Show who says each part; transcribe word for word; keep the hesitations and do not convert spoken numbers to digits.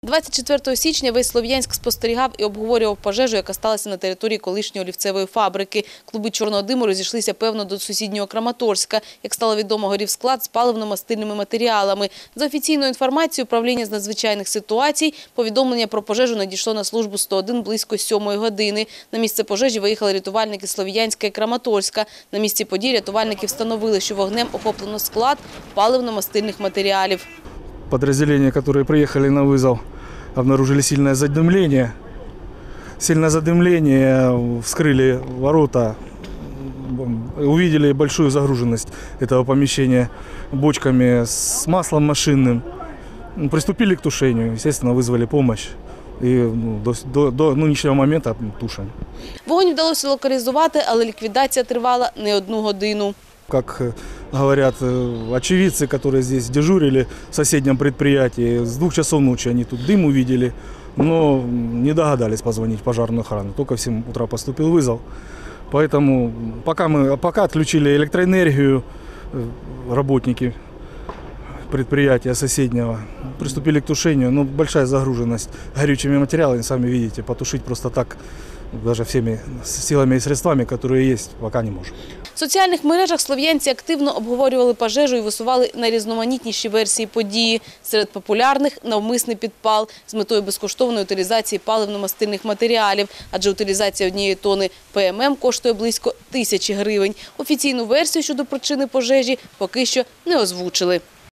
Speaker 1: двадцять четвертого січня весь Слов'янськ спостерігав і обговорював пожежу, яка сталася на території колишньої олівцевої фабрики. Клуби чорного диму розійшлися, певно, до сусіднього Краматорська. Як стало відомо, горів склад з паливно-мастильними матеріалами. За офіційною інформацією управління з надзвичайних ситуацій, повідомлення про пожежу надійшло на службу сто один близько сьомої години. На місце пожежі виїхали рятувальники Слов'янська і Краматорська. На місці події рятувальники встановили, що вогнем охоплено склад паливно-мастильних матеріалів.
Speaker 2: Подразделения, которые приехали на вызов, обнаружили сильное задымление. Сильное задымление, вскрыли ворота, увидели большую загруженность этого помещения бочками с маслом машинным. Приступили к тушению, естественно, вызвали помощь. І ну, до, до, до нинішнього моменту тушимо.
Speaker 1: Вогонь вдалося локалізувати, але ліквідація тривала не одну годину.
Speaker 2: Как говорят очевидцы, которые здесь дежурили в соседнем предприятии, с двух часов ночи они тут дым увидели, но не догадались позвонить в пожарную охрану. Только в семь утра поступил вызов. Поэтому пока мы пока отключили электроэнергию, работники предприятия соседнего приступили к тушению, но большая загруженность горючими материалами, сами видите, потушить просто так, даже всеми силами и средствами, которые есть, пока не можем.
Speaker 1: В соціальних мережах слов'янці активно обговорювали пожежу і висували найрізноманітніші версії події. Серед популярних – навмисний підпал з метою безкоштовної утилізації паливно-мастильних матеріалів, адже утилізація однієї тони Пе Ем Ем коштує близько тисячі гривень. Офіційну версію щодо причини пожежі поки що не озвучили.